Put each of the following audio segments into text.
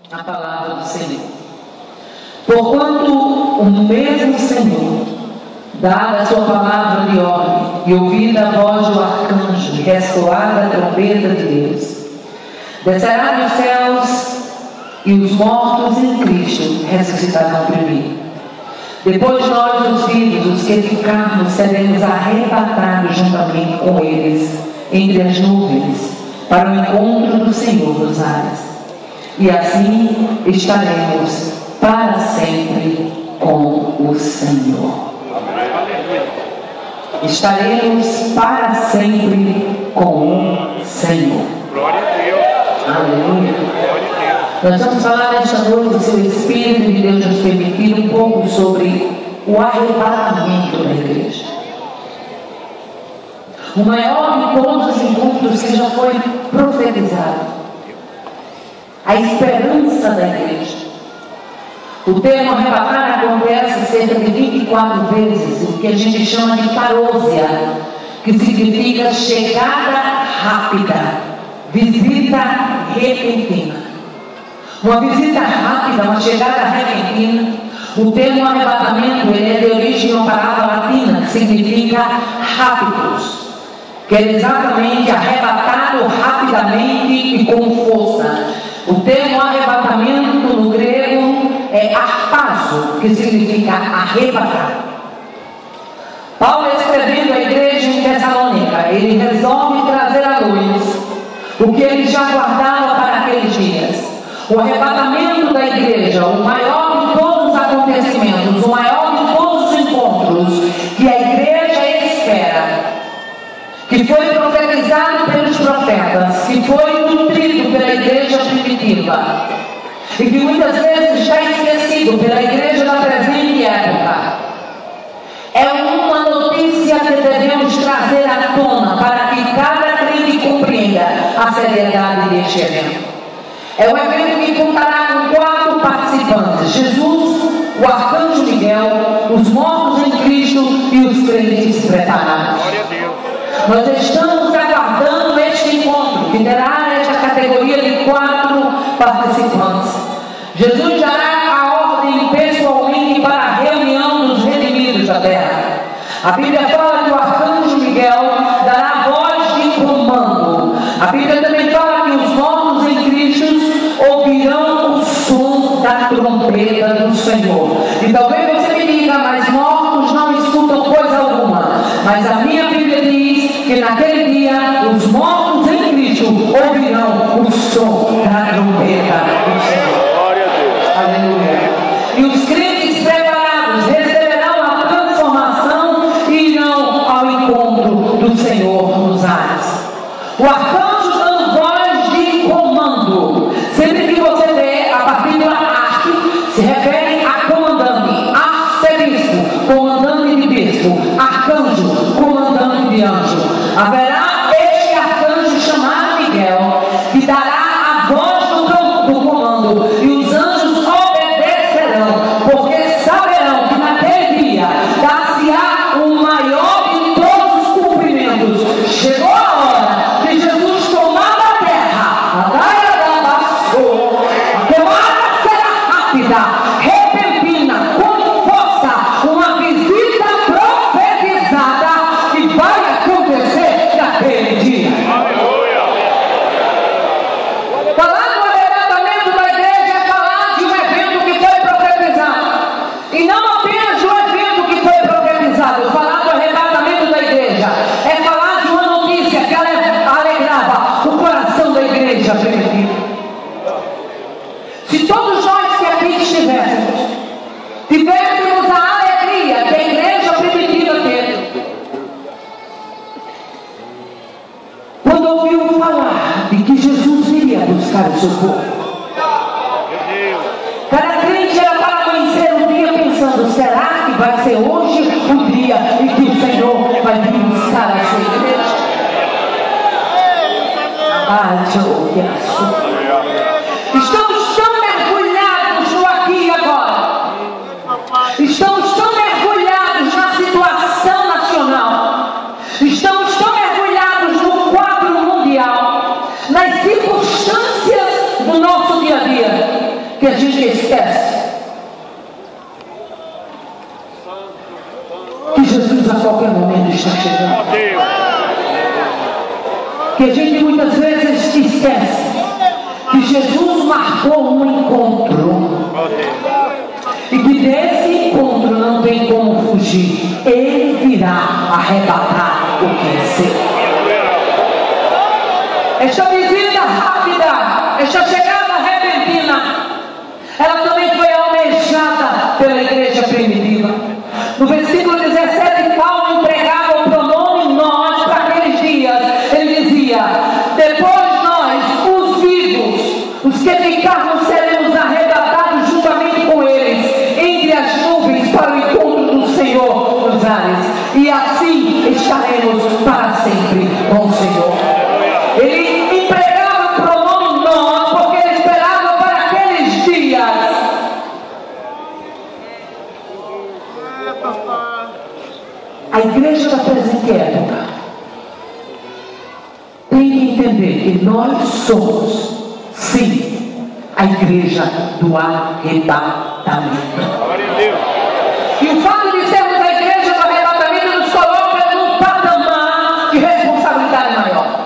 a palavra do Senhor. Porquanto o mesmo Senhor, dada a sua palavra de ordem, e ouvida a voz do arcanjo, e ressoada a trombeta de Deus, descerá dos céus, e os mortos em Cristo ressuscitarão primeiro. Depois nós, os vivos, os que ficarmos, seremos arrebatados juntamente com eles, entre as nuvens, para o encontro do Senhor nos ares. E assim estaremos para sempre com o Senhor. Estaremos para sempre com o Senhor. Glória a Deus. Aleluia. Glória a Deus. Nós vamos falar nesta noite, se o Espírito de Deus nos permitir, um pouco sobre o arrebatamento da igreja. O maior de todos os encontros que já foi profetizado. A esperança da igreja. O termo arrebatar acontece cerca de 24 vezes, o que a gente chama de parousia, que significa chegada rápida, visita repentina. Uma visita rápida, uma chegada repentina. O termo arrebatamento ele é de origem de uma palavra latina que significa rápidos, que é exatamente arrebatado rapidamente e com força. O termo arrebatamento no grego é arpazo, que significa arrebatar. Paulo, escrevendo à igreja em Tessalônica, ele resolve trazer à luz o que ele já guardava para aqueles dias. O arrebatamento da igreja, o maior de todos os acontecimentos, o maior de todos os encontros que a igreja espera, que foi profetizado pelos profetas, que foi nutrido pela igreja primitiva e que muitas vezes está esquecido pela igreja da presente época. É uma notícia que devemos trazer à tona para que cada crente compreenda a seriedade deste evento. É um evento que contará com 4 participantes: Jesus, o arcanjo Miguel, os mortos em Cristo e os crentes preparados. Glória a Deus. Nós estamos aguardando este encontro, que terá esta categoria de 4 participantes. Jesus dará a ordem pessoalmente para a reunião dos redimidos da terra. A Bíblia fala que o arcanjo Miguel dará a voz de comando. A Bíblia também fala que os mortos em Cristo ouvirão o som da trombeta do Senhor. E talvez você me diga, mas mortos não escutam coisa alguma. Mas a minha Bíblia diz que naquele dia os mortos em Cristo ouvirão o som da trombeta do Senhor. Glória a Deus. Aleluia. E os crentes preparados receberão a transformação e irão ao encontro do Senhor nos ares. O arcanjo dando voz de comando. Sempre que você vê a partícula arque, se refere a comandante, arcebispo, comandante de bispo, arcanjo, comandante de anjo. Haverá este arcanjo chamado Miguel, que dará a voz do comando, e os anjos obedecerão, porque saberão que naquele dia dar-se-á o maior de todos os cumprimentos. Chegou a hora de Jesus tomar a terra. A tomada será rápida, repentina, com força, uma visita profetizada que vai acontecer naquele dia. Aleluia. Falar do arrebatamento da igreja é falar de um evento que foi profetizado. E não apenas de um evento que foi profetizado. Falar do arrebatamento da igreja é falar de uma notícia que alegrava o coração da igreja primitiva. Se todos nós que aqui tivéssemos a alegria que a igreja primitiva teve, quando ouviu falar de que Jesus iria buscar o seu povo, Meu Deus. cada crente era para conhecer o dia pensando: será que vai ser hoje o dia em que o Senhor vai vir buscar a sua igreja? Estamos tão mergulhados no aqui e agora. Estamos tão mergulhados na situação nacional. Estamos tão mergulhados no quadro mundial, nas circunstâncias do nosso dia a dia, que a gente esquece que Jesus a qualquer momento está chegando. Que a gente muitas vezes esquece que Jesus marcou um encontro e que desse encontro não tem como fugir. Ele virá arrebatar o que é seu. Esta visita rápida, esta chegada repentina, ela também foi almejada pela igreja primitiva. No versículo 17, Paulo entregava o pronome nós para aqueles dias. Ele dizia: depois nós, os vivos, os que ficarmos, seremos arrebatados juntamente com eles entre as nuvens para o encontro do Senhor nos ares, e assim estaremos para sempre com o Senhor. Ele empregava o pronome nós porque ele esperava para aqueles dias. A igreja da presente época tem que entender que nós somos, sim, a igreja do arrebatamento. E o fato de sermos a igreja do arrebatamento nos coloca num patamar de responsabilidade maior.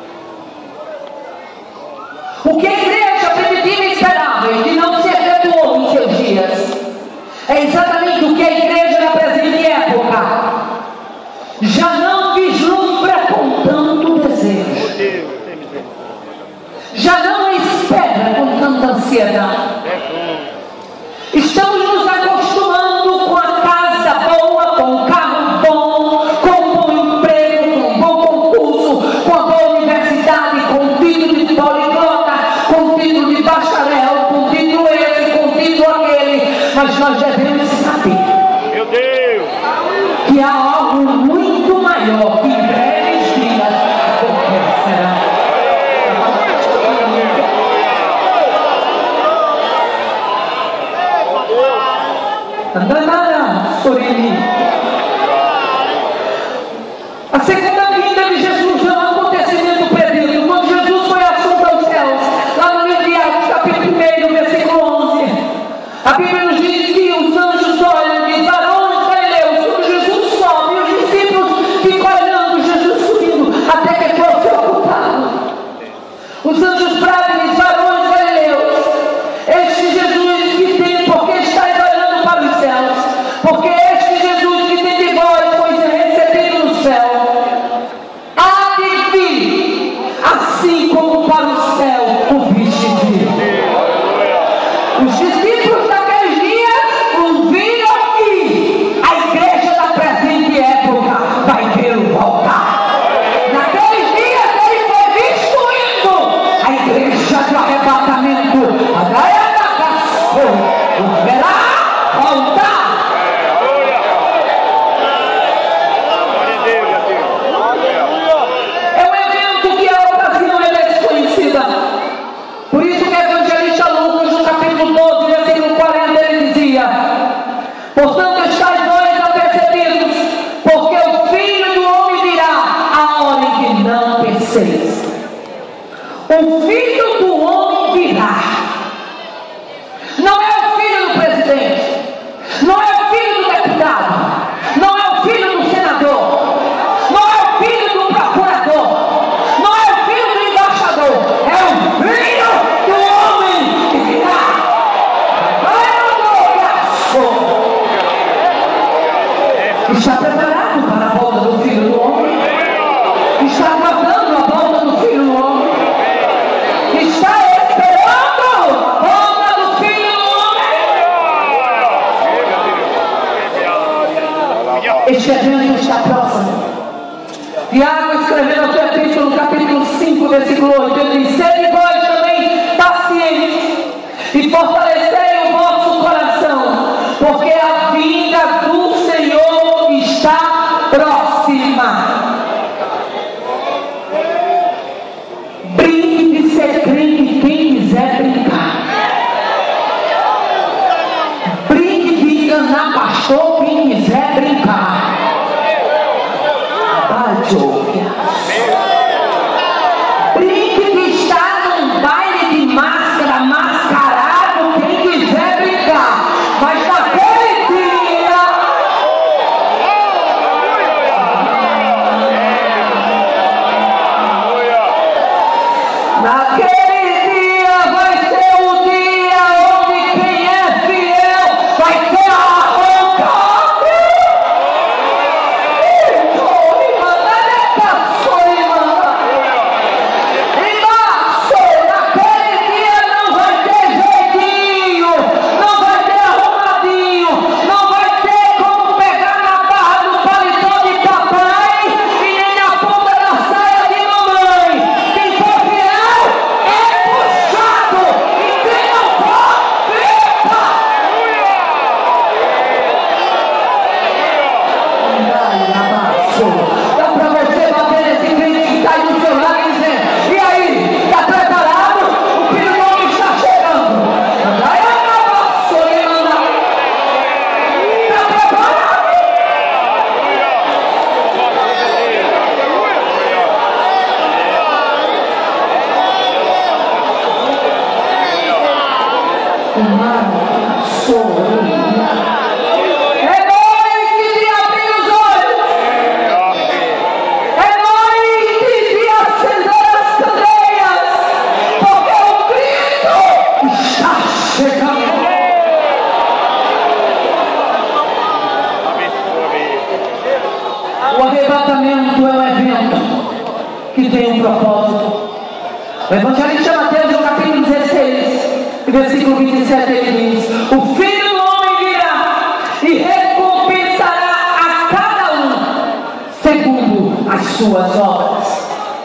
O que a igreja primitiva esperava e que não se efetuou em seus dias é exatamente o que a igreja da presente época já não vislumbra com tanto desejo, já não espera com tanta ansiedade. Estamos nos acostumando com a casa boa, com o carro bom, com um bom emprego, com um bom concurso, com a boa universidade, com o título de poliglota, com o título de bacharel, com o título esse, com o título aquele. Mas nós devemos saber, meu Deus, que há algo muito maior que em breves dias acontecerá. A segunda vinda de Jesus é um acontecimento previsto. Quando Jesus foi assunto aos céus, lá no livro de Atos, capítulo 1, versículo 11, a Bíblia nos diz que os anjos olham e dizem: varões galileus, quando Jesus sobe, e os discípulos ficam olhando Jesus subindo até que fosse ocultado. Os anjos bravos e dizem: varões galileus, este Jesus que tem, porque estáis olhando para os céus, porque este Jesus que tem de vós foi recebido no céu, há de vir, assim como para o céu o viste vir. Os discípulos daqueles dias o viram e a igreja da presente época vai vê-lo voltar. Naqueles dias ele foi visto indo, a igreja do arrebatamento, a galera da casa, o verá voltar. É um evento que a ocasião é desconhecida. Por isso que o evangelista Lucas, no capítulo 12, versículo 40, ele dizia: portanto, estáis vós apercebidos, porque o Filho do Homem virá a hora em que não penseis. O Filho do Homem virá. Não é o filho do presidente, não é o filho do deputado, não é o filho do senador, não é o filho do procurador, não é o filho do embaixador, é o Filho do Homem que virá. Está preparado para a volta do Filho do Homem? Está aguardando a volta do Filho do Homem? Está esperando a volta do Filho do Homem? Este evento está próximo. Tiago, escrevendo a sua epístola no capítulo 5, versículo 8, ele diz: sede vós também pacientes e fortalecei o vosso coração, porque a vinda do Senhor está próxima. Brinque de ser crente quem quiser brincar. Brinque de enganar pastor quem quiser brincar. Brinque de estar num baile de máscara, mascarado É nós que te abrir os olhos. É nós que te acender as candeias. Porque o Cristo está chegando. O arrebatamento é um evento que tem um propósito. O evangelista Mateus, no capítulo 16, versículo 27, ele diz: o Filho do Homem virá e recompensará a cada um segundo as suas obras.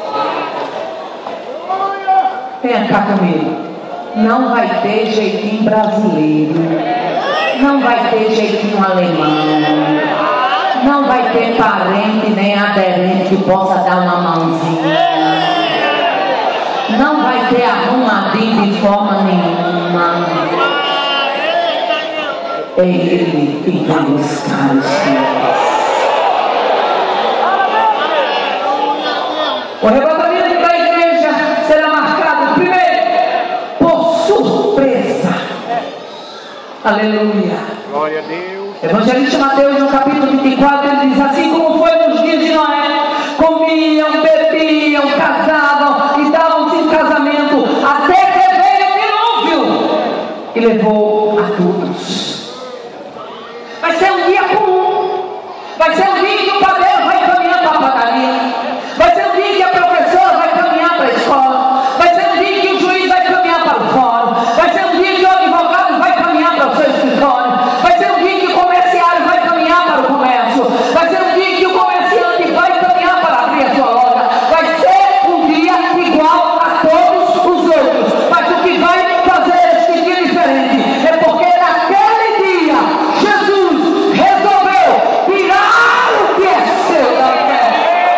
Venha cá comigo. Não vai ter jeitinho brasileiro, não vai ter jeitinho alemão, não vai ter parente nem aderente que possa dar uma mãozinha. Não vai ter arrumadinho de forma nenhuma. É Ele que vai buscar os filhos. O arrebatamento da igreja será marcado primeiro por surpresa. Aleluia. Glória a Deus. Evangelista Mateus, no capítulo 24, ele diz: assim como foi nos dias de Noé, comiam, bebiam, casavam e davam-se em casamento, até que veio o dilúvio e levou a todos. Vai ser um dia comum. Vai ser um dia que o padeiro vai caminhar para a padaria. Vai ser um dia que a professora vai caminhar para a escola. Vai ser um dia que o juiz vai caminhar para o fórum. Vai ser um dia que o advogado vai caminhar para o seu escritório. Vai ser um dia que o comerciário vai caminhar para o comércio. Vai ser um dia que o comerciante vai caminhar para abrir a sua loja. Vai ser um dia igual a todos os outros. Mas o que vai fazer este dia diferente é porque naquele dia Jesus resolveu tirar o que é seu da terra.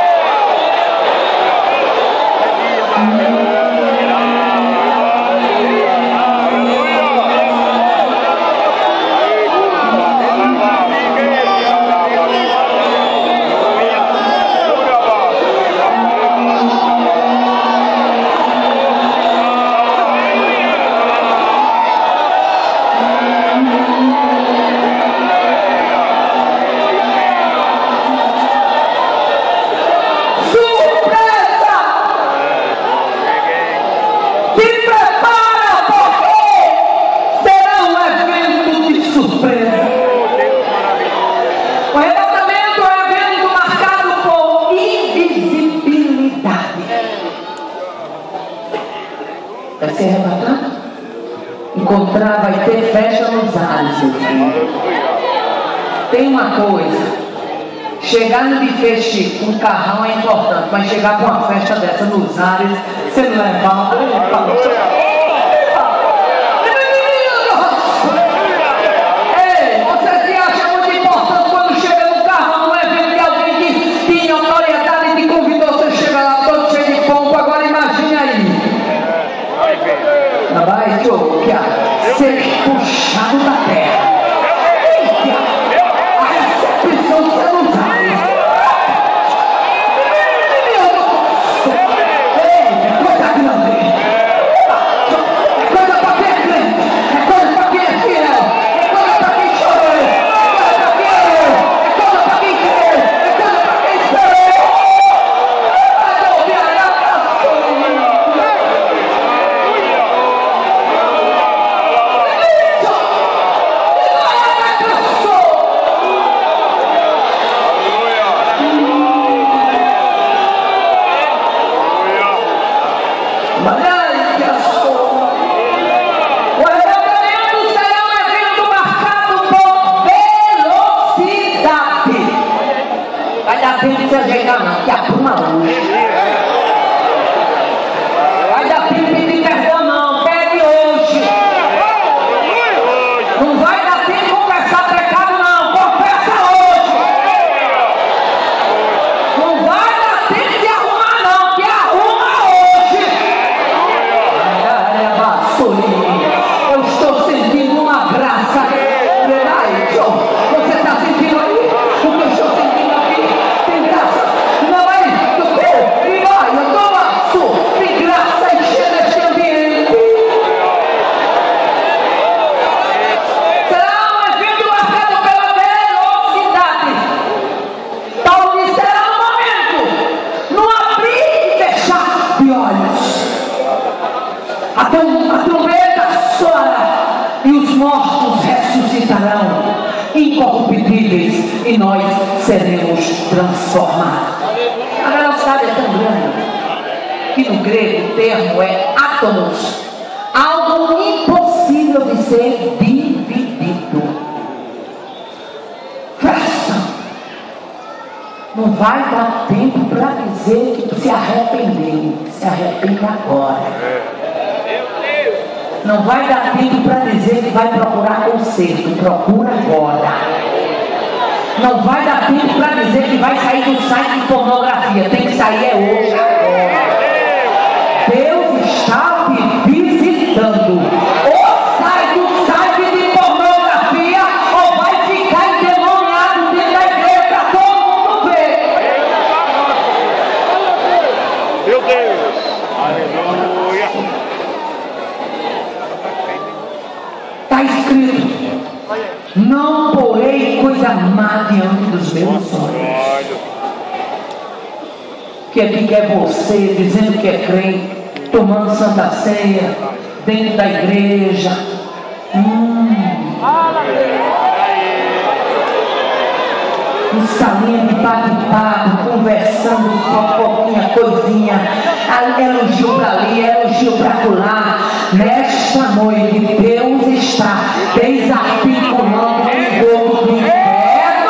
Surpresa! Se prepara, porque será um evento de surpresa. O arrebatamento é um evento marcado por invisibilidade. Vai ser arrebatado? Encontrar, vai ter festa nos ares, meu filho. Tem uma coisa. Chegar no buffet chique com um carrão é importante, mas chegar com uma festa dessa nos ares, você não levanta. Ei, você se acha muito importante quando chega no carrão, no evento de alguém que tinha notoriedade e te convidou, você chega lá todo cheio de pompa. Agora imagine aí. Vai, Diogo, que ser puxado da terra. A recepção você não sabe. É coisa grande. É coisa pra quem é crente. É coisa pra quem é fiel. É coisa pra quem chorou. É coisa pra quem orou. É coisa pra quem creu. É coisa pra quem esperou. Vai ouvir a oração. mortos ressuscitarão incorruptíveis e nós seremos transformados. A velocidade é tão grande que no grego o termo é átomos, algo impossível de ser dividido. Fração. Não vai dar tempo para dizer que se arrependeu. Se arrepende agora. Não vai dar tempo para dizer que vai procurar conserto. Procura agora. Não vai dar tempo para dizer que vai sair do site de pornografia. Tem que sair hoje, agora. Deus está te visitando. Ou sai do site de pornografia, ou vai ficar endemoniado dentro da igreja para todo mundo ver. Meu Deus. Aleluia. Está escrito: não porei coisa má diante dos meus olhos. Que aqui quer você dizendo que é crente, tomando santa ceia dentro da igreja. Um salinho de bate-papo, conversando, fofoquinha, coisinha, elogio para ali, elogio para lá. Nesta noite, Deus está desarticulando o fogo do inferno.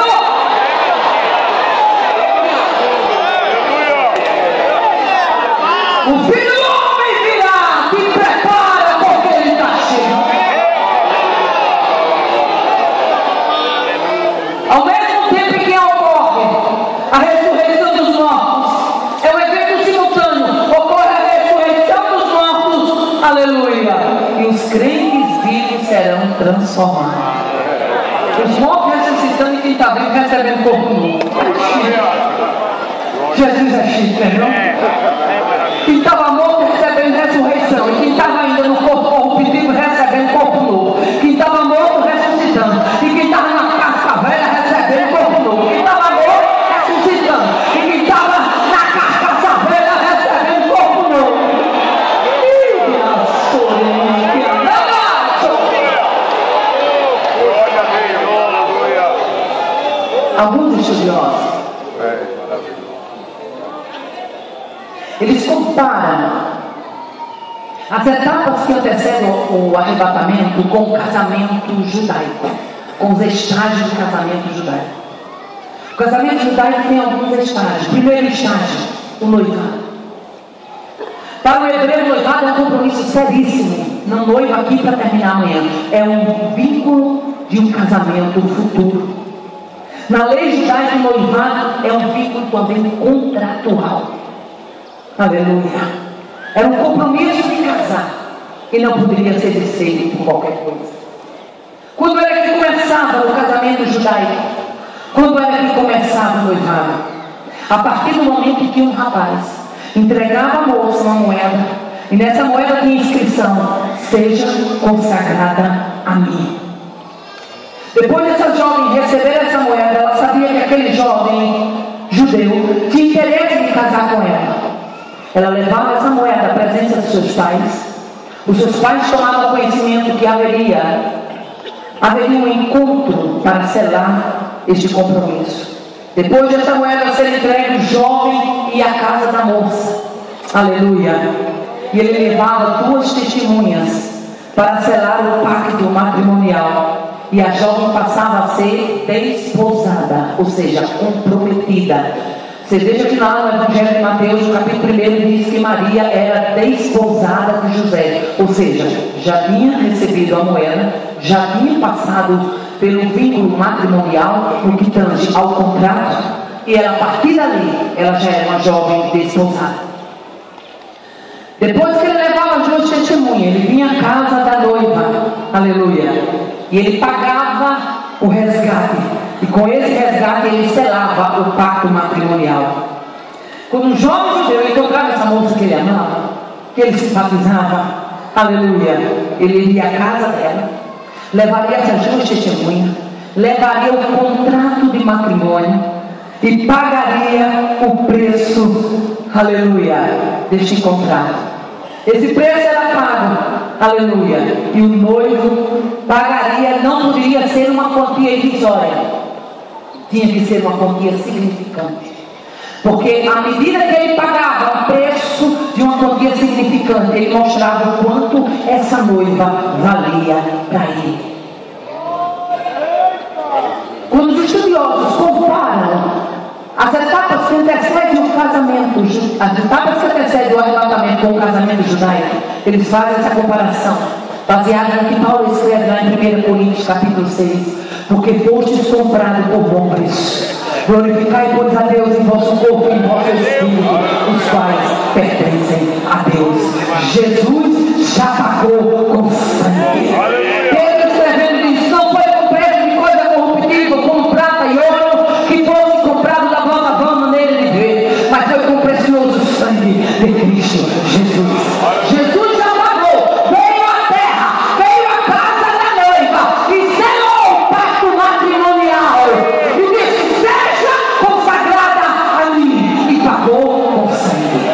O Filho do Homem virá, te prepara, porque ele está cheio. Ao mesmo tempo que ocorre a ressurreição dos mortos, é um evento simultâneo, ocorre a ressurreição dos mortos, aleluia, e os crentes vivos serão transformados. Os mortos ressuscitando e quem está vivo recebendo corpo novo. Jesus é chique, não é? Quem estava morto recebendo ressurreição, e quem estava ainda no corpo corruptível recebendo corpo novo. Quem estava morto ressuscitando, e quem estava na casca velha recebendo corpo novo. Quem estava morto ressuscitando, e quem estava na carcaça velha recebendo corpo novo. Alguns estudiosos, eles comparam as etapas que antecedem o arrebatamento com o casamento judaico, com os estágios do casamento judaico. O casamento judaico tem alguns estágios. Primeiro estágio, o noivado. Para o hebreu, o noivado é um compromisso seríssimo. Não noivo aqui para terminar amanhã. É um vínculo de um casamento futuro. Na lei judaica, o noivado é um vínculo também contratual. Aleluia. Era um compromisso de casar e não poderia ser desfeito por qualquer coisa. Quando era que começava o casamento judaico? Quando era que começava o noivado? A partir do momento em que um rapaz entregava a moça uma moeda, e nessa moeda tinha inscrição: seja consagrada a mim. Depois dessa jovem receber essa moeda, ela sabia que aquele jovem judeu tinha interesse em casar com ela. Ela levava essa moeda à presença dos seus pais. Os seus pais tomavam conhecimento que haveria um encontro para selar este compromisso. Depois dessa moeda ser entregue, o jovem ia à casa da moça. Aleluia. E ele levava 2 testemunhas para selar o pacto matrimonial. E a jovem passava a ser desposada, ou seja, comprometida. Você veja que lá no Evangelho de Mateus, no capítulo 1, diz que Maria era desposada de José. Ou seja, já tinha recebido a moeda, já tinha passado pelo vínculo matrimonial, no que tange ao contrato, e ela, a partir dali, ela já era uma jovem desposada. Depois que ele levava as 2 testemunhas, ele vinha à casa da noiva, aleluia, e ele pagava o resgate, e com esse resgate ele selava o pacto matrimonial. Quando um jovem judeu encontrava essa moça que ele amava, que ele simpatizava, aleluia, ele iria à casa dela, levaria essas 2 testemunhas, levaria o contrato de matrimônio e pagaria o preço, aleluia, deste contrato. Esse preço era pago, aleluia, e o noivo pagaria. Não poderia ser uma quantia irrisória, tinha que ser uma quantia significante, porque à medida que ele pagava o preço de uma quantia significante, ele mostrava o quanto essa noiva valia para ele. Quando os estudiosos comparam as etapas que antecedem o casamento, as etapas que antecedem o arrebatamento com o casamento judaico, eles fazem essa comparação, baseada no que Paulo escreve lá em 1 Coríntios capítulo 6, porque fostes comprados por bom preço. Glorificai, pois, a Deus em vosso corpo e em vosso espírito, os quais pertencem a Deus. Jesus já pagou com sangue. Pedro escrevendo diz: não foi com preço de coisa corruptível, como prata e ouro, que fosse comprado da vossa vã maneira de ver, mas foi com o precioso sangue de Cristo Jesus. Jesus já pagou, veio à terra, veio à casa da noiva e selou o pacto matrimonial e disse: seja consagrada a mim, e pagou com sangue.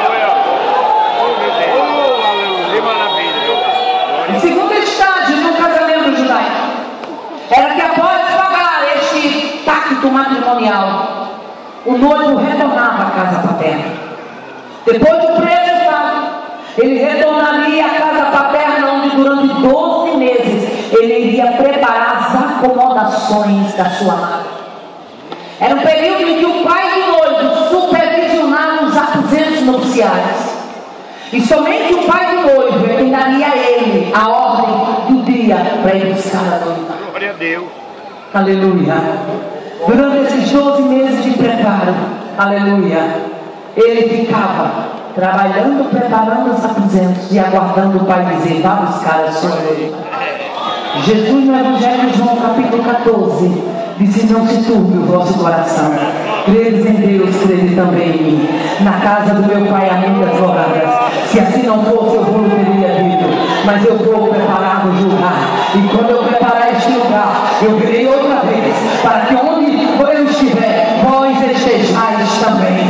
O segundo estágio de um casamento judaico era que, após pagar este pacto matrimonial, o noivo retornava à casa paterna. Depois do preço pago, ele retornaria à casa paterna, onde durante 12 meses ele iria preparar as acomodações da sua amada. Era um período em que o pai do noivo supervisionava os aposentos nupciais, e somente o pai do noivo daria a ele a ordem do dia para ir buscar a noiva. Glória a Deus. Aleluia. Durante esses 12 meses de preparo, aleluia, ele ficava trabalhando, preparando os aposentos e aguardando o pai dizer: vá buscar a sua noiva. Jesus, no Evangelho de João capítulo 14, disse: não se turbe o vosso coração, credes em Deus, crede também em mim. Na casa do meu pai há muitas moradas, se assim não fosse eu vou teria dito, mas eu vou preparar um lugar, e quando eu preparar este lugar, eu virei outra vez, para que onde eu estiver, vós estejais também.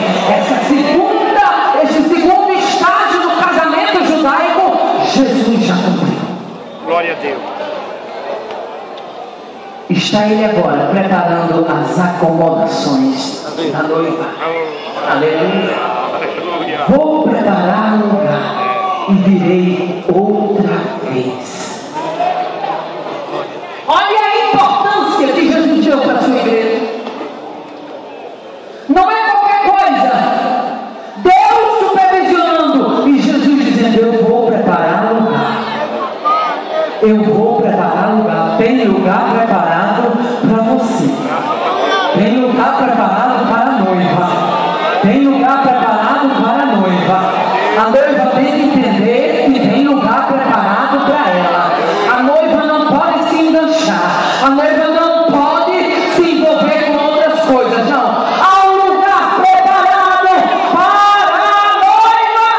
Esse segundo estágio do casamento judaico, Jesus já cumpriu. Glória a Deus. Está ele agora preparando as acomodações da noiva. Aleluia. Aleluia. Vou preparar um lugar e virei outra vez. Olha a importância que Jesus deu para a sua igreja. Não é qualquer coisa. Deus supervisionando e Jesus dizendo: eu vou preparar um lugar. Eu vou preparar um lugar. Tem lugar preparado para você. Tem lugar preparado para a noiva. Tem lugar preparado para a noiva. A noiva tem que entender que tem lugar preparado para ela. A noiva não pode se enganchar. A noiva não pode se envolver com outras coisas. Não. Há um lugar preparado para a noiva.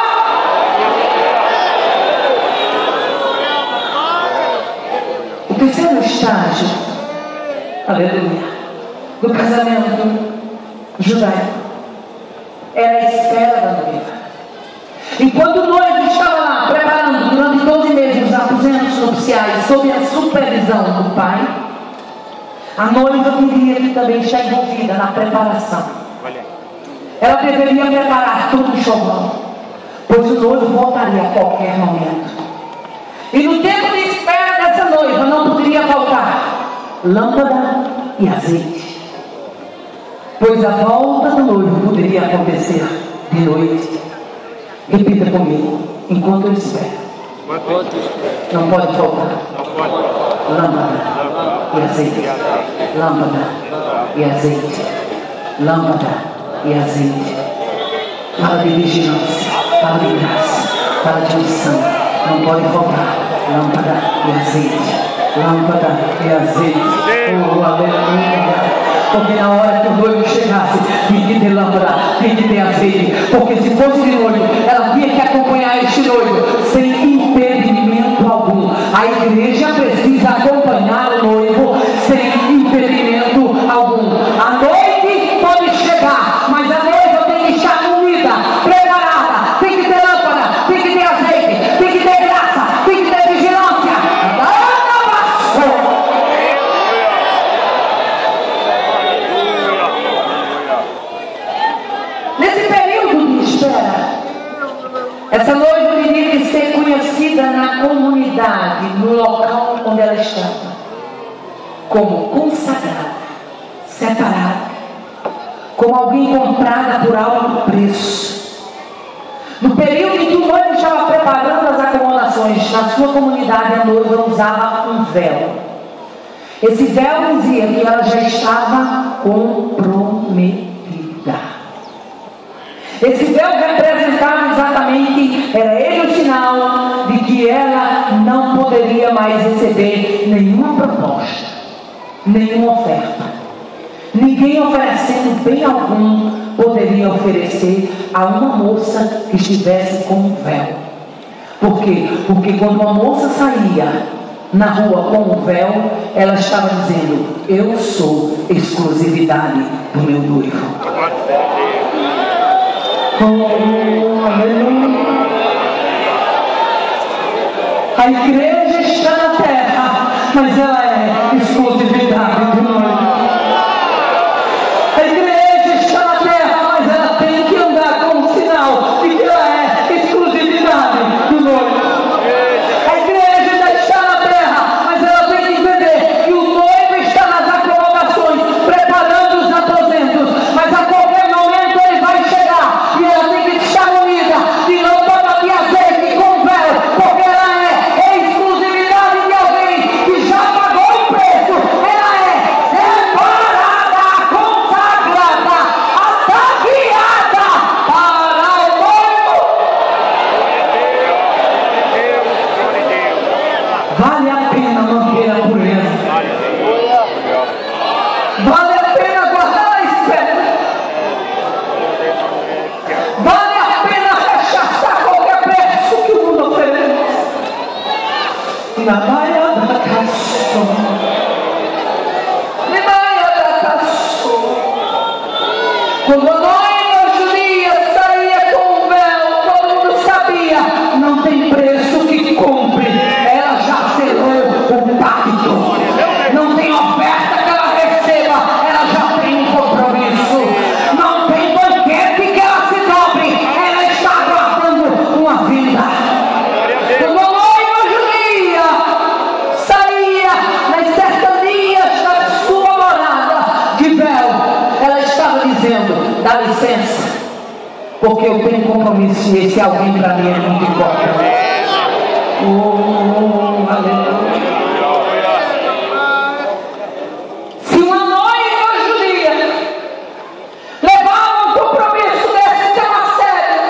O terceiro estágio, aleluia, do casamento judaico era a espera da noiva. Enquanto o noivo estava lá preparando durante 12 meses os aposentos nupciais sob a supervisão do pai, a noiva queria também estar envolvida na preparação. Ela deveria preparar todo o enxoval, pois o noivo voltaria a qualquer momento. E no tempo de espera dessa noiva não poderia faltar lâmpada e azeite, pois a volta do noivo poderia acontecer de noite. Repita comigo: enquanto eu espero, não pode faltar lâmpada e azeite, lâmpada e azeite, lâmpada e azeite. Fala de vigilância, fala de graça, fala de unção. Não pode faltar lâmpada e azeite, lâmpada e azeite. Oh, aleluia. Porque na hora que o noivo chegasse, tinha que ter lâmpada, tinha que ter azeite. Porque se fosse de noivo, ela tinha que acompanhar este noivo sem impedimento algum. A igreja precisa acompanhar o noivo sem impedimento algum. A noite pode chegar, mas a noiva tem que estar unida, preparada, tem que ter lâmpada, tem que ter azeite. onde ela estava, como consagrada, separada, como alguém comprada por alto preço. No período em que o noivo estava preparando as acomodações na sua comunidade, a noiva usava um véu. Esse véu dizia que ela já estava comprometida. Esse véu representava exatamente, era ele o sinal de que ela não poderia mais receber nenhuma proposta, nenhuma oferta. Ninguém oferecendo bem algum poderia oferecer a uma moça que estivesse com um véu. Por quê? Porque quando uma moça saía na rua com um véu, ela estava dizendo: eu sou exclusividade do meu noivo. Oh, aleluia. A igreja está na terra, mas ela é exclusividade do noivo. A igreja está na terra, mas ela tem que andar com o sinal de que ela é exclusividade do noivo. A igreja ainda está na terra, mas ela tem que entender que o noivo está nas acomodações, preparando os aposentos, mas a qualquer momento ele vai chegar e ela tem que estar unida de lâmpada de azeite com véu, porque ela é exclusividade de alguém que já pagou o preço. Ela é separada, consagrada, ataviada para o noivo. Vale a pena manter a pureza. Vale a pena guardar a espera. Vale a pena rechaçar qualquer preço que o mundo oferece. Na baia da caço, na baia da caço. Quando a noiva judia saía com o véu, todo mundo sabia: não tem preço que compre. Ela já selou o pacto. Não tem oferta que ela receba, ela já tem um compromisso. Não tem banquete que ela se dobre, ela está guardando uma vida. Quando a noiva judia saía nas cercanias da sua morada de véu, ela estava dizendo: dá licença, porque eu tenho compromisso e esse alguém para mim é muito importante. Aleluia. Se uma noiva judia levava um compromisso desse tão a sério,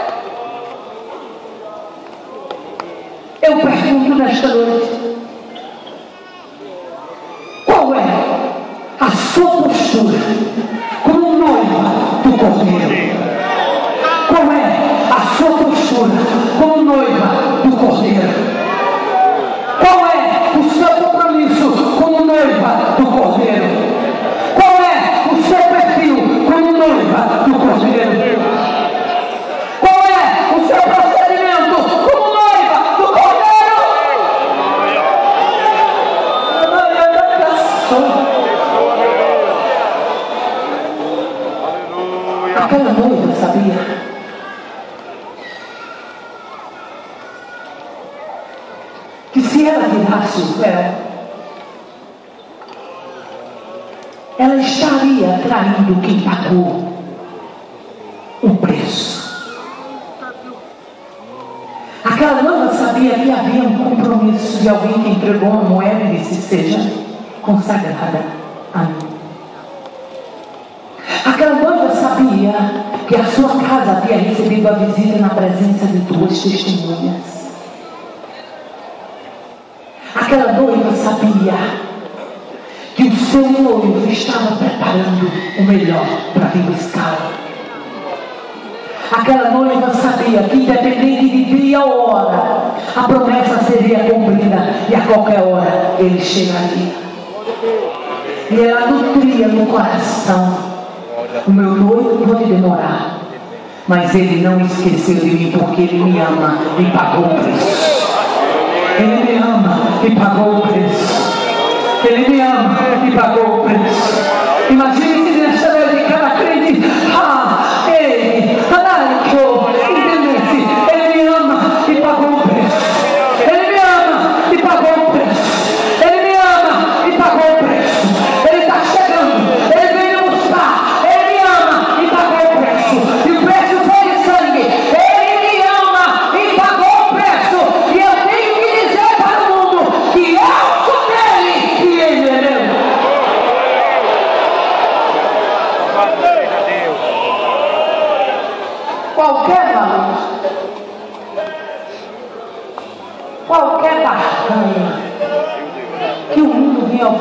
eu pergunto nesta noite: qual é a sua postura como noiva do Cordeiro? Qual é a sua postura como noiva do Cordeiro? Qual é o seu compromisso como noiva do Cordeiro? Qual é o seu perfil como noiva do Cordeiro? Qual é o seu procedimento como noiva do Cordeiro? Aquela noiva sabia que se ela virasse o véu, ela estaria traindo quem pagou o preço. Aquela noiva sabia que havia um compromisso de alguém que entregou uma moeda e disse: seja consagrada a mim. Aquela noiva sabia que a sua casa havia recebido a visita na presença de duas testemunhas. Aquela noiva sabia que o seu noivo estava preparando o melhor para vir buscá-la. Aquela noiva sabia que, independente de dia ou hora, a promessa seria cumprida e a qualquer hora ele chegaria. E ela nutria no coração: o meu noivo pode demorar, mas ele não esqueceu de mim, porque ele me ama e pagou o preço. Ele me ama e pagou o preço. Ele me ama e pagou o preço. Imagine se nesta noite cada crente, ele entendesse: ele me ama e pagou o preço. Ele me ama e pagou o preço.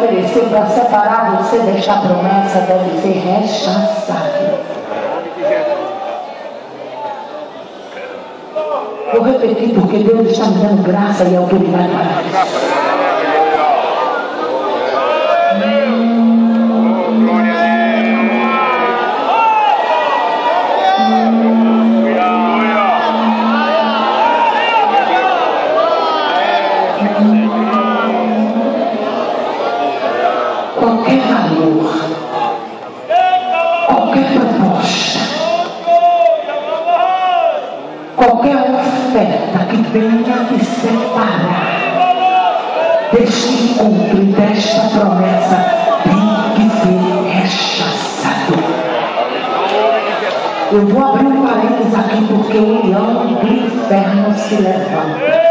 ofereceu para separar você desta promessa deve ser rechaçado. Vou repetir porque Deus está me dando graça e autoridade para isso. Qualquer valor, qualquer proposta, qualquer oferta que venha te separar deste encontro e desta promessa tem que ser rechaçado. Eu vou abrir um parênteses aqui porque o leão do inferno se levanta.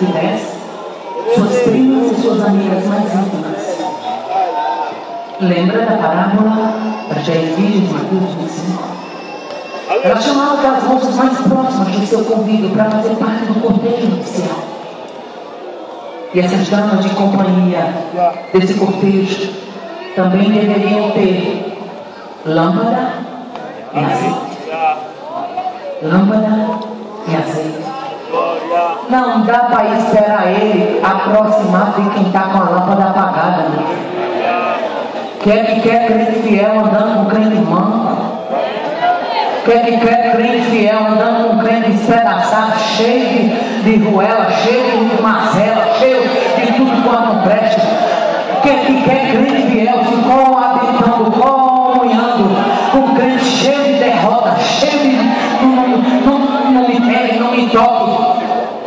tivesse, suas primas e suas amigas mais íntimas. Lembra da parábola das 10 virgens de Mateus 25? Ela chamava aquelas moças mais próximas do seu convívio para fazer parte do cortejo nupcial. E essas damas de companhia desse cortejo também deveriam ter lâmpada e azeite. Lâmpada e azeite. Não dá para esperar ele aproximar de quem está com a lâmpada apagada. Quer que quer crente fiel andando com crente manco. Quer que quer crente fiel andando com crente despedaçado, cheio de ruela, cheio de macela, cheio de tudo quanto não presta. Quer que quer crente fiel se coabitando, comunhando com crente cheio de derrota, cheio de não me pegue, não me toque.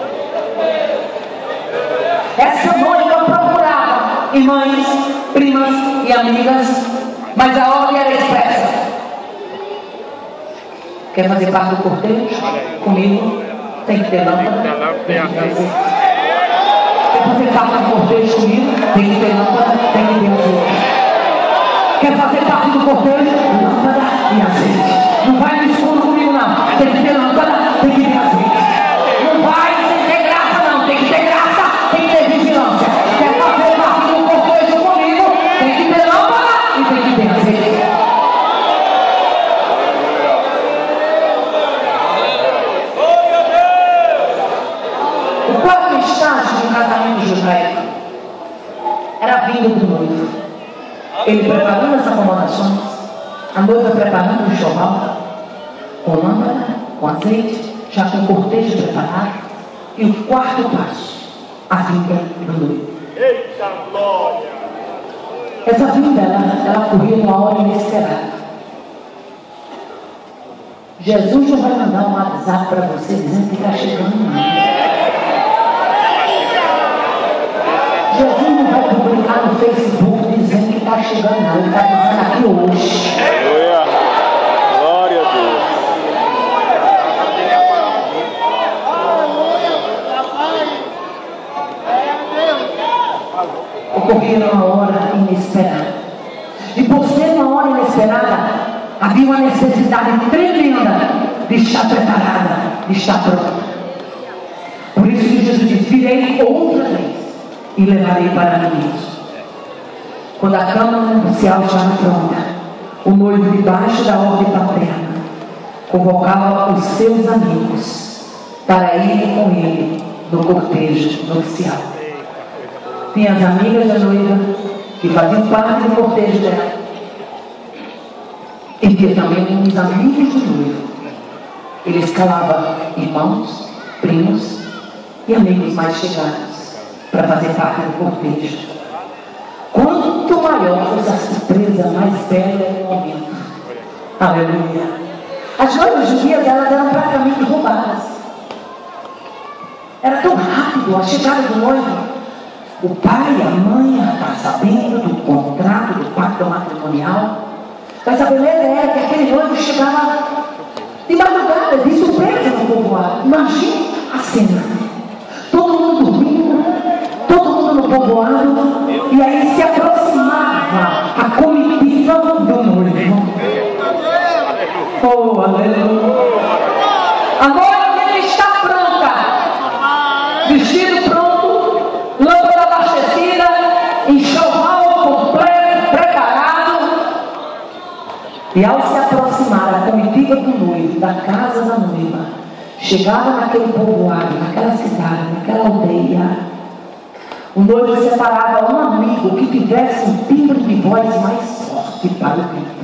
Essa Mônica procurava irmãs, primas e amigas, mas a ordem era expressa. Quer fazer parte do cortejo? Comigo? Tem que ter lâmpada. Quer fazer parte do cortejo comigo? Tem que ter lâmpada, tem que ter azeite. Quer fazer parte do cortejo? Lâmpada e azeite. Não vai no escuro comigo não. Tem que ter lâmpada, tem que ter azeite. Não vai sem ter graça não. Tem que ter graça, tem que ter vigilância. Quer fazer parte do cortejo comigo? Tem que ter lâmpada e tem que ter azeite. O quarto estágio do casamento judaico era a vinda do noivo. Ele preparando as acomodações, a noiva preparando o enxoval, com lâmpada, com azeite, já com o cortejo preparado. E o quarto passo, a vinda do noivo. Eita glória! Essa vinda, ela ocorria numa hora inesperada. Jesus não vai mandar um WhatsApp para você dizendo que está chegando não. Jesus não vai publicar no Facebook dizendo que está chegando não. Ele está dizendo aqui hoje. Glória a Deus. Ocorria numa hora inesperada. E por ser uma hora inesperada, havia uma necessidade tremenda de estar preparada, de estar pronta. Por isso que Jesus disse: virei outra vez e levarei para mim mesmo. Quando a cama nupcial estava pronta, o noivo, debaixo da ordem paterna, convocava os seus amigos para irem com ele no cortejo nupcial. Tinha as amigas da noiva que faziam parte do cortejo dela. E tinha também os amigos do noivo. Ele escalava irmãos, primos e amigos mais chegados para fazer parte do cortejo. Quanto maior fosse a surpresa, mais bela era o momento. Aleluia. As noivas judias, elas eram praticamente roubadas. Era tão rápido a chegada do noivo. O pai e a mãe estavam sabendo do contrato, do pacto matrimonial. Mas a beleza era que aquele noivo chegava de madrugada, de surpresa no povoado. Imagine a cena. Todo mundo dormindo, todo mundo no povoado, e aí se aproximava a comitiva do noivo. Oh, aleluia! A noiva está pronta, vestido pronto, lâmpada abastecida, enxoval completo, preparado. E ao se aproximar a comitiva do noivo, da casa da noiva, chegava naquele povoado, naquela cidade, naquela aldeia, o noivo separava um amigo que tivesse um timbre de voz mais forte para o grito.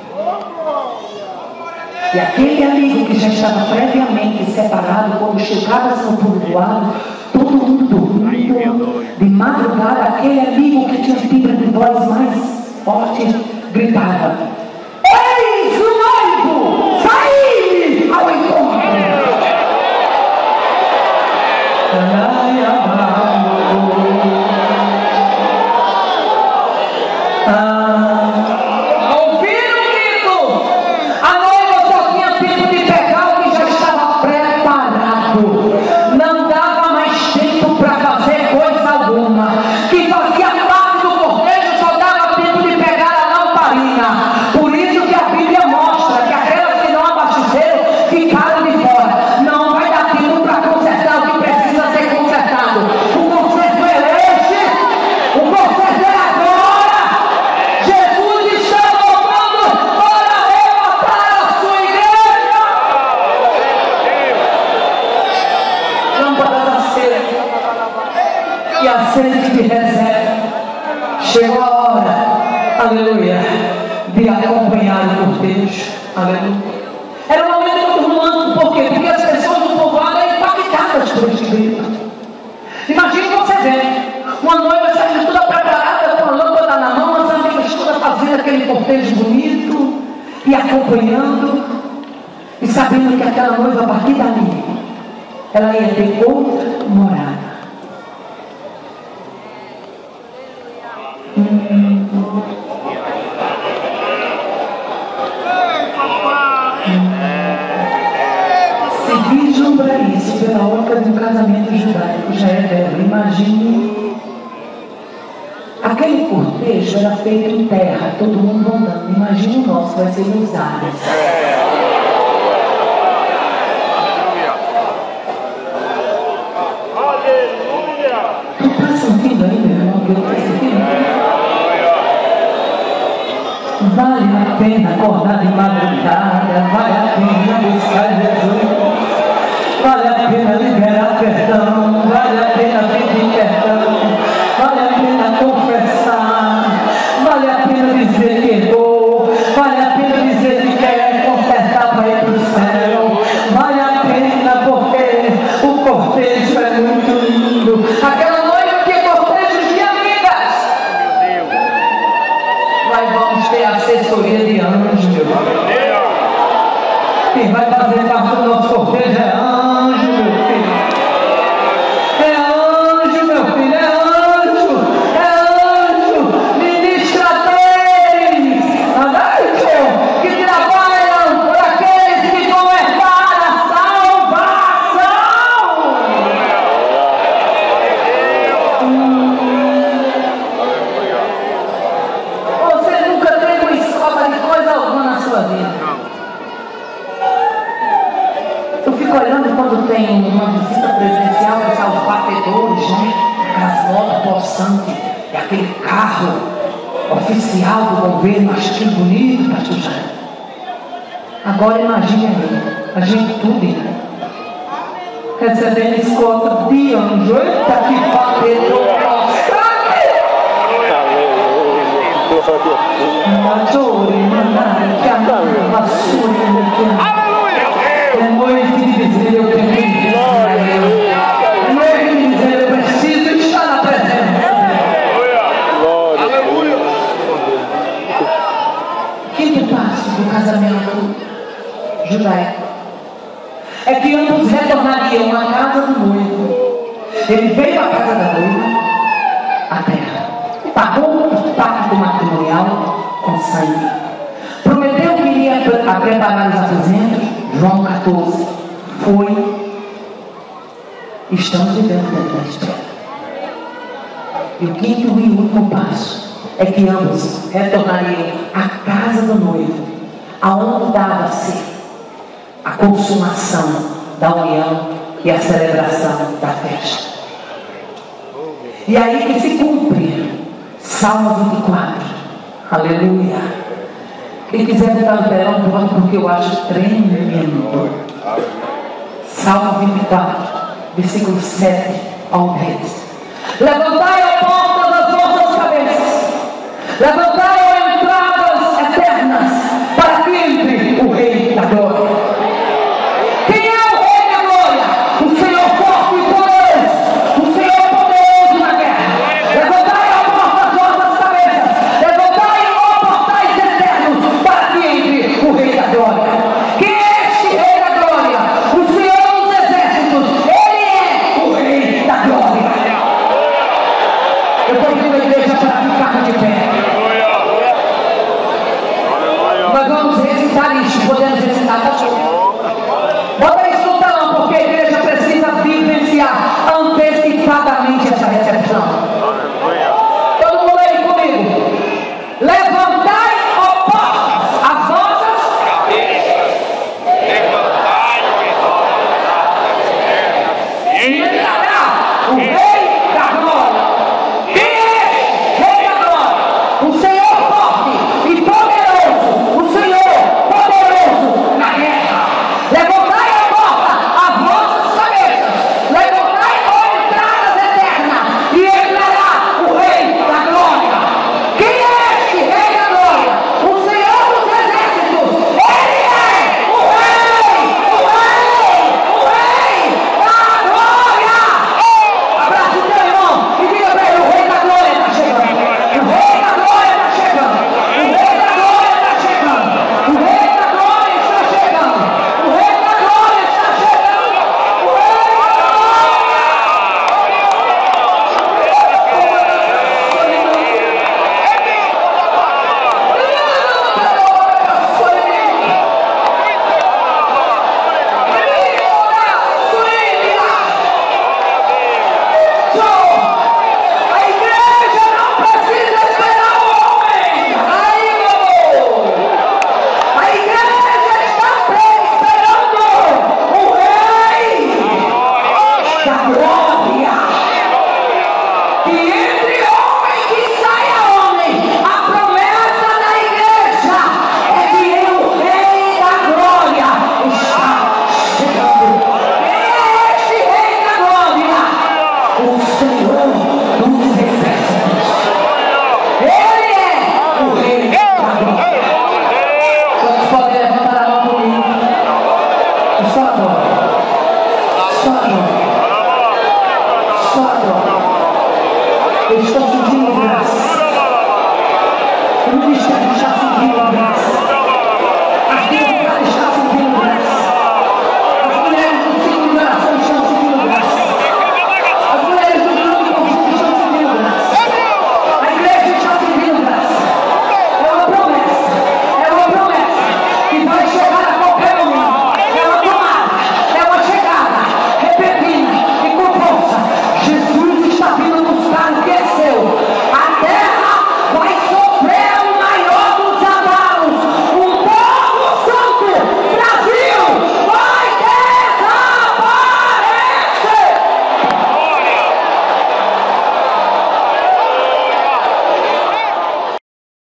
E aquele amigo que já estava previamente separado, quando chegava no povoado, todo mundo dormindo, de madrugada, aquele amigo que tinha um timbre de voz mais forte, gritava: eis o noivo, saí ao encontro. Ouviram o grito? A noiva só tinha tempo de pegar o que já estava preparado. Não dava mais tempo para e a sede de reserva. Chegou a hora, aleluia, de acompanhar o cortejo, aleluia. Era um momento muito romântico, por quê? Porque as pessoas do povoado eram impactadas por este grito. Imagine você ver uma noiva saindo toda preparada, com a lâmpada na mão, as amigas todas fazendo aquele cortejo bonito e acompanhando, e sabendo que aquela noiva, a partir dali, ela ia ter outra morada. Se vislumbrar isso pela ótica de um casamento judaico já é belo. Imagine, aquele cortejo era feito em terra, todo mundo andando. Imagine o nosso, vai ser nos ares. Tu está sentindo aí, meu irmão, que eu estou sentindo? Vale a pena acordar de madrugada, vale a pena buscar Jesus, vale a pena liberar perdão, vale a pena pedir perdão, vale a pena confessar, vale a pena dizer que errou, vale a pena dizer que quer consertar para ir para o céu, vale a pena porque o cortejo é muito lindo. Aquela noiva que é cortejo de amigas. Nós vamos ter assessoria de anjo, meu filho. Quem vai fazer parte do nosso cortejo é anjo, meu filho. É anjo, meu filho, é anjo, ministradores, que trabalham por aqueles que vão herdar a salvação. Você nunca teve uma escola de coisa alguma na sua vida. Eu fico olhando quando tem uma visita presencial, os batedores, né? Aquelas motos possantes, e aquele carro oficial do governo, acho que bonito, pastor Jair. Agora imagine aí, a gente tudo recebendo escolta de anjo. Eita, que batedor possante! É noite de dizer eu tenho que ir. É noite de dizer eu preciso estar na presença. Aleluia. Quinto passo do casamento judaico é que ambos retornariam à casa do noivo. Ele veio à casa da noiva, a terra, pagou o pacto matrimonial com sangue, prometeu que iria preparar os aposentos. João 14, foi. Estamos vivendo dentro da espera. E o quinto e último passo é que ambos retornariam à casa do noivo, aonde dava-se a consumação da união e a celebração da festa. E aí que se cumpre Salmo 24. Aleluia. Quem quiser botar no telão, pode, porque eu acho tremendo. Salmo 24, versículo 7 ao 10. Levantai, ó portas, as vossas cabeças. Levantai, ó entradas eternas, para que entre o Rei da Glória. Quem é o Rei da Glória? O Senhor forte e poderoso, o Senhor poderoso na guerra. Levantai, ó portas, as vossas cabeças. Levantai, ó portais eternos, para que entre o Rei da Glória. Quem é este Rei da Glória? O Senhor dos Exércitos. Ele é o Rei da Glória. E entre homem que saia homem, a promessa da igreja é que o Rei da Glória está chegando. Quem é este Rei da Glória? O Senhor dos Exércitos. Ele é o Rei da Glória. Vocês podem levantar a mão comigo. Só agora. Só agora. Só agora. Eu estou sentindo graça. O ministério está sentindo graça.